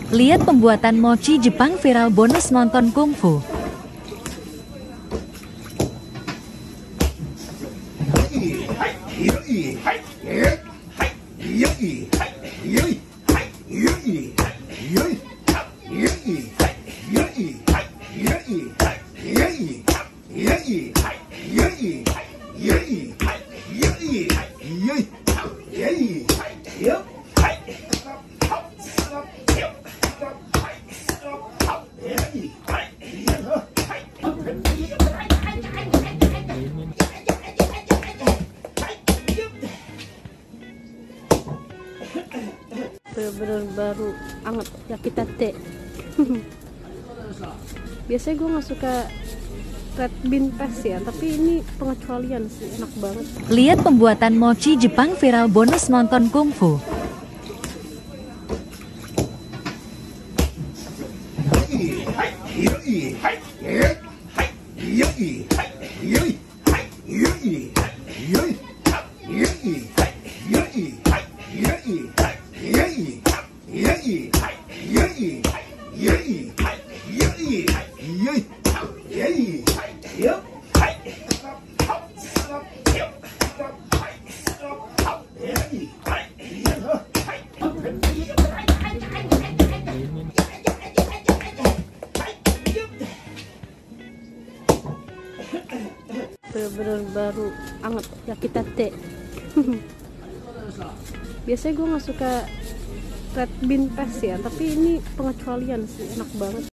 Lihat pembuatan mochi Jepang viral bonus nonton kungfu. Bener-bener baru anget yakitate. Biasanya gue nggak suka red bean paste ya, tapi ini pengecualian sih, enak banget. Lihat pembuatan mochi Jepang viral bonus nonton kungfu. Bener-bener baru anget yakitate. Biasanya gue nggak suka red bean paste ya, tapi ini pengecualian sih, enak banget.